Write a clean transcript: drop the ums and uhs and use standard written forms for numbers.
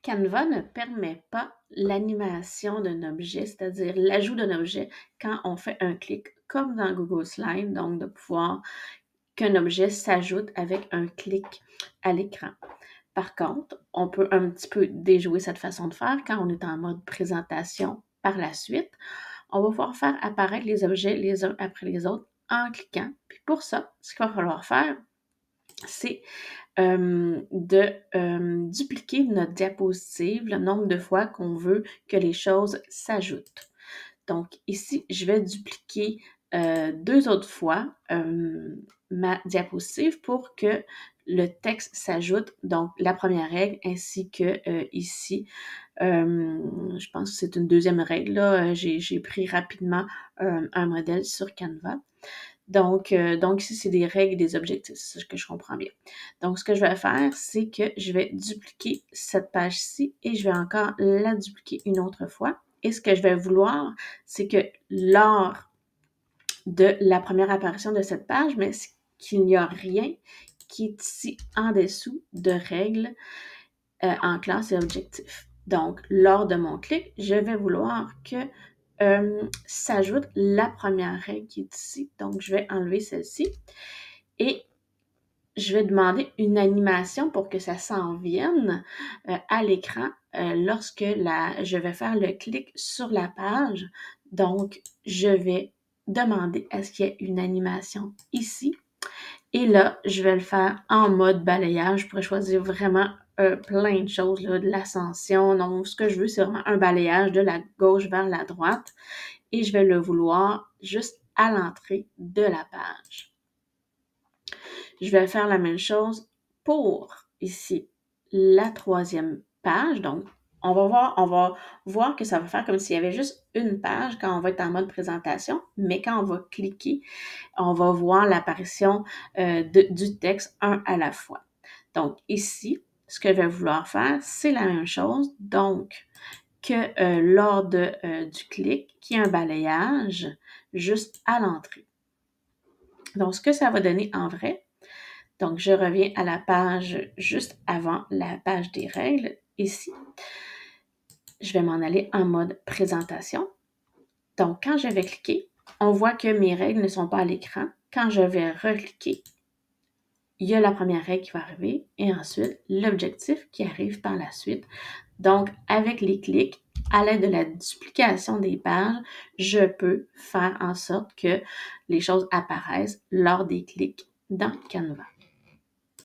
Canva ne permet pas l'animation d'un objet, c'est-à-dire l'ajout d'un objet quand on fait un clic, comme dans Google Slides, donc de pouvoir qu'un objet s'ajoute avec un clic à l'écran. Par contre, on peut un petit peu déjouer cette façon de faire quand on est en mode présentation par la suite. On va pouvoir faire apparaître les objets les uns après les autres en cliquant. Puis pour ça, ce qu'il va falloir faire, c'est de dupliquer notre diapositive le nombre de fois qu'on veut que les choses s'ajoutent. Donc ici, je vais dupliquer 2 autres fois ma diapositive pour que le texte s'ajoute. Donc la première règle ainsi que ici, je pense que c'est une deuxième règle. Là, j'ai pris rapidement un modèle sur Canva. Donc ici, c'est des règles et des objectifs, c'est ce que je comprends bien. Donc, ce que je vais faire, c'est que je vais dupliquer cette page-ci et je vais encore la dupliquer une autre fois. Et ce que je vais vouloir, c'est que lors de la première apparition de cette page, mais qu'il n'y a rien qui est ici en dessous de règles en classe et objectifs. Donc, lors de mon clic, je vais vouloir que s'ajoute la première règle qui est ici. Donc, je vais enlever celle-ci et je vais demander une animation pour que ça s'en vienne à l'écran lorsque je vais faire le clic sur la page. Donc, je vais demander à ce qu'il y ait une animation ici. Et là, je vais le faire en mode balayage. Je pourrais choisir vraiment plein de choses, là, de l'ascension. Donc, ce que je veux, c'est vraiment un balayage de la gauche vers la droite. Et je vais le vouloir juste à l'entrée de la page. Je vais faire la même chose pour, ici, la troisième page. Donc, on va voir que ça va faire comme s'il y avait juste une page quand on va être en mode présentation, mais quand on va cliquer, on va voir l'apparition du texte un à la fois. Donc, ici, ce que je vais vouloir faire, c'est la même chose. Donc, que lors du clic, qu'il y ait un balayage juste à l'entrée. Donc, ce que ça va donner en vrai, donc je reviens à la page juste avant la page des règles. Ici, je vais m'en aller en mode présentation. Donc, quand je vais cliquer, on voit que mes règles ne sont pas à l'écran. Quand je vais recliquer, il y a la première règle qui va arriver et ensuite l'objectif qui arrive par la suite. Donc, avec les clics, à l'aide de la duplication des pages, je peux faire en sorte que les choses apparaissent lors des clics dans Canva.